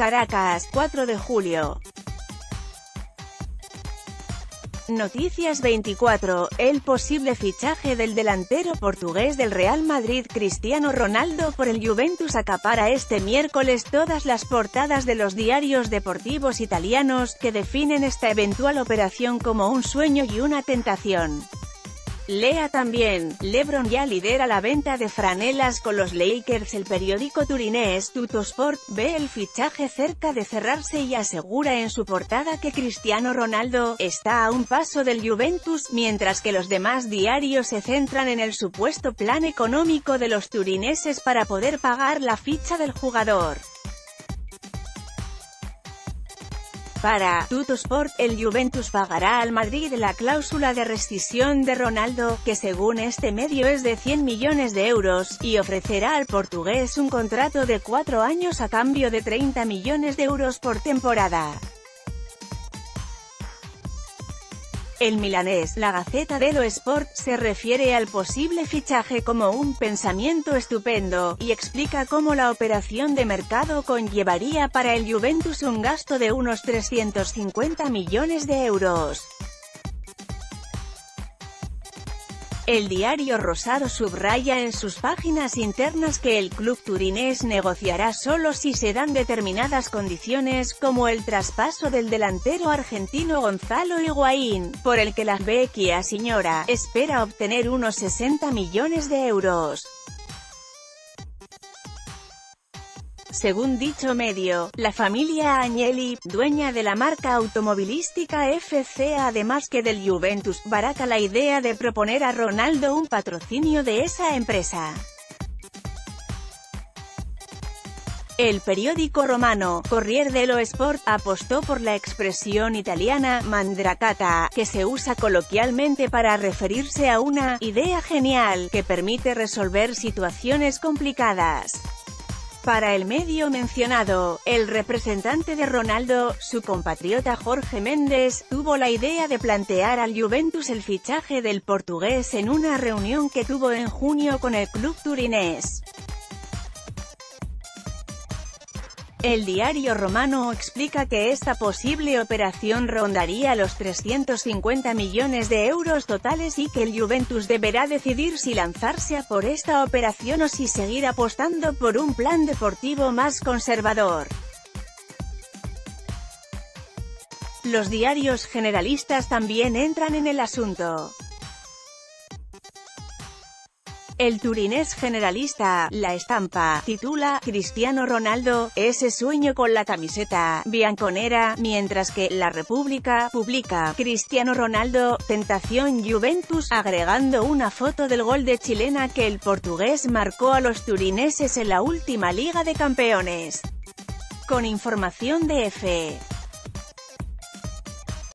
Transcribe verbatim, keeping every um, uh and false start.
Caracas, cuatro de julio. Noticias veinticuatro, el posible fichaje del delantero portugués del Real Madrid Cristiano Ronaldo por el Juventus acapara este miércoles todas las portadas de los diarios deportivos italianos, que definen esta eventual operación como un sueño y una tentación. Lea también, LeBron ya lidera la venta de franelas con los Lakers. El periódico turinés Tuttosport ve el fichaje cerca de cerrarse y asegura en su portada que Cristiano Ronaldo está a un paso del Juventus, mientras que los demás diarios se centran en el supuesto plan económico de los turineses para poder pagar la ficha del jugador. Para Tuttosport, el Juventus pagará al Madrid la cláusula de rescisión de Ronaldo, que según este medio es de cien millones de euros, y ofrecerá al portugués un contrato de cuatro años a cambio de treinta millones de euros por temporada. El milanés, la Gazzetta dello Sport, se refiere al posible fichaje como un pensamiento estupendo, y explica cómo la operación de mercado conllevaría para el Juventus un gasto de unos trescientos cincuenta millones de euros. El diario rosado subraya en sus páginas internas que el club turinés negociará solo si se dan determinadas condiciones, como el traspaso del delantero argentino Gonzalo Higuaín, por el que la vecchia signora espera obtener unos sesenta millones de euros. Según dicho medio, la familia Agnelli, dueña de la marca automovilística F C A además que del Juventus, baraca la idea de proponer a Ronaldo un patrocinio de esa empresa. El periódico romano, Corriere dello Sport, apostó por la expresión italiana «mandracata», que se usa coloquialmente para referirse a una «idea genial» que permite resolver situaciones complicadas. Para el medio mencionado, el representante de Ronaldo, su compatriota Jorge Méndez, tuvo la idea de plantear al Juventus el fichaje del portugués en una reunión que tuvo en junio con el club turinés. El diario romano explica que esta posible operación rondaría los trescientos cincuenta millones de euros totales y que el Juventus deberá decidir si lanzarse a por esta operación o si seguir apostando por un plan deportivo más conservador. Los diarios generalistas también entran en el asunto. El turinés generalista, La Stampa, titula «Cristiano Ronaldo, ese sueño con la camiseta bianconera», mientras que La República publica «Cristiano Ronaldo, tentación Juventus», agregando una foto del gol de chilena que el portugués marcó a los turineses en la última Liga de Campeones. Con información de F.